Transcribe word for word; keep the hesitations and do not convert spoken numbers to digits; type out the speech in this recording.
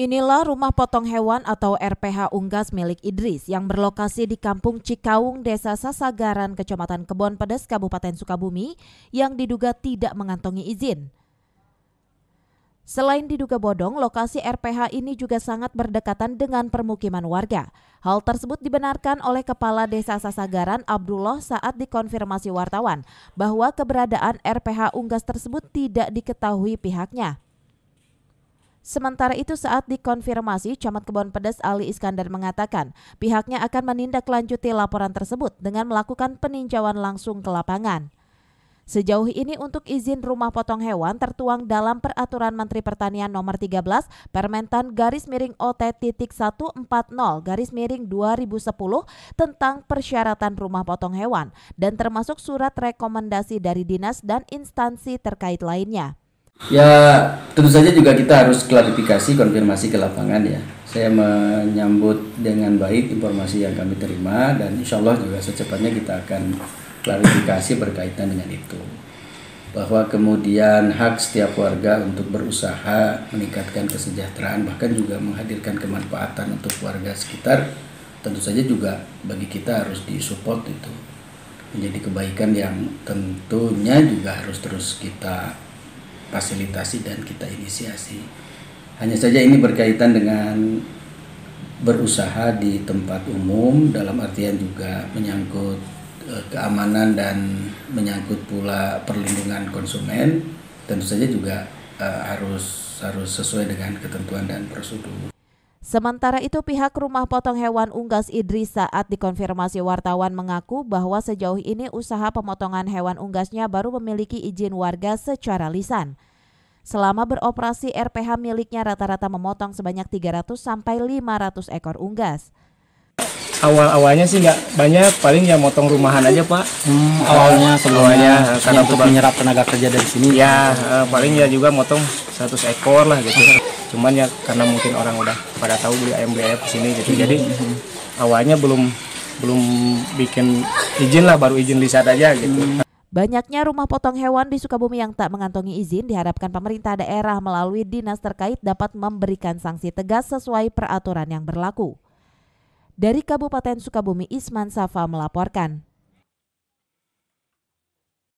Inilah rumah potong hewan atau R P H unggas milik Idris yang berlokasi di Kampung Cikaung, Desa Sasagaran, Kecamatan Kebon Pedes, Kabupaten Sukabumi yang diduga tidak mengantongi izin. Selain diduga bodong, lokasi R P H ini juga sangat berdekatan dengan permukiman warga. Hal tersebut dibenarkan oleh Kepala Desa Sasagaran Abdullah saat dikonfirmasi wartawan bahwa keberadaan R P H unggas tersebut tidak diketahui pihaknya. Sementara itu saat dikonfirmasi, Camat Kebon Pedes Ali Iskandar mengatakan pihaknya akan menindaklanjuti laporan tersebut dengan melakukan peninjauan langsung ke lapangan. Sejauh ini untuk izin rumah potong hewan tertuang dalam Peraturan Menteri Pertanian Nomor tiga belas Permentan garis miring O T titik seratus empat puluh garis miring dua ribu sepuluh tentang persyaratan rumah potong hewan dan termasuk surat rekomendasi dari dinas dan instansi terkait lainnya. Ya, tentu saja juga kita harus klarifikasi, konfirmasi ke lapangan ya. Saya menyambut dengan baik informasi yang kami terima dan insya Allah juga secepatnya kita akan klarifikasi berkaitan dengan itu. Bahwa kemudian hak setiap warga untuk berusaha meningkatkan kesejahteraan bahkan juga menghadirkan kemanfaatan untuk warga sekitar tentu saja juga bagi kita harus disupport itu. Menjadi kebaikan yang tentunya juga harus terus kita fasilitasi dan kita inisiasi. Hanya saja ini berkaitan dengan berusaha di tempat umum dalam artian juga menyangkut e, keamanan dan menyangkut pula perlindungan konsumen. Tentu saja juga e, harus harus sesuai dengan ketentuan dan prosedur. Sementara itu pihak rumah potong hewan unggas Idris saat dikonfirmasi wartawan mengaku bahwa sejauh ini usaha pemotongan hewan unggasnya baru memiliki izin warga secara lisan. Selama beroperasi R P H miliknya rata-rata memotong sebanyak tiga ratus sampai lima ratus ekor unggas. Awal-awalnya sih nggak banyak, paling ya motong rumahan aja Pak. Hmm, awalnya sebelumnya karena untuk menyerap tenaga kerja dari sini. Ya uh, paling ya juga motong seratus ekor lah gitu. Cuman ya karena mungkin orang udah pada tahu beli ayam beli ayam di sini gitu. Jadi awalnya belum belum bikin izin lah, baru izin lisan aja gitu. Banyaknya rumah potong hewan di Sukabumi yang tak mengantongi izin diharapkan pemerintah daerah melalui dinas terkait dapat memberikan sanksi tegas sesuai peraturan yang berlaku. Dari Kabupaten Sukabumi, Isman Safa melaporkan.